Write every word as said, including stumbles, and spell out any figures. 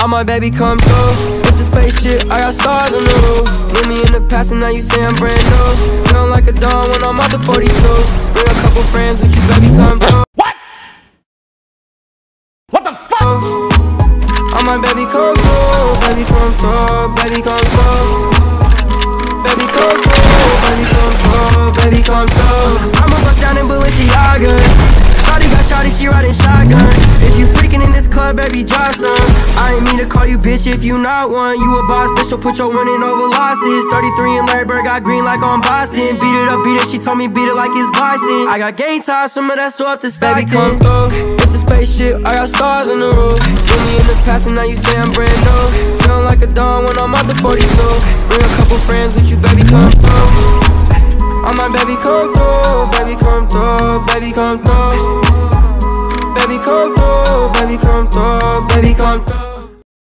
All my baby come through. It's a spaceship, I got stars on the roof. Knew me in the past and now you say I'm brand new. Feeling like a dawn when I'm out the forty-two. Bring a couple friends with you, baby, come through. What? What the fuck? All my baby come through, baby come through, baby come through. Baby come through, baby come through, baby come through. I'ma bust down in Balenciaga. Shawty got shawty, she riding shotgun. If you freaking in this club, baby, drop some. I ain't mean to call you bitch if you not one. You a boss, bitch, so put your winning over losses. thirty-three and Larry Bird got green like on Boston. Beat it up, beat it, she told me beat it like it's Boston. I got game ties, some of that so up to Stockton. Baby, come through, it's a spaceship, I got stars on the roof. Knew me in the past and now you say I'm brand new. Feeling like a dawn when I'm out the forty-two. Bring a couple friends with you, baby, come through. All my baby come through, baby come through, baby come through. Baby come through, baby come through, baby come through.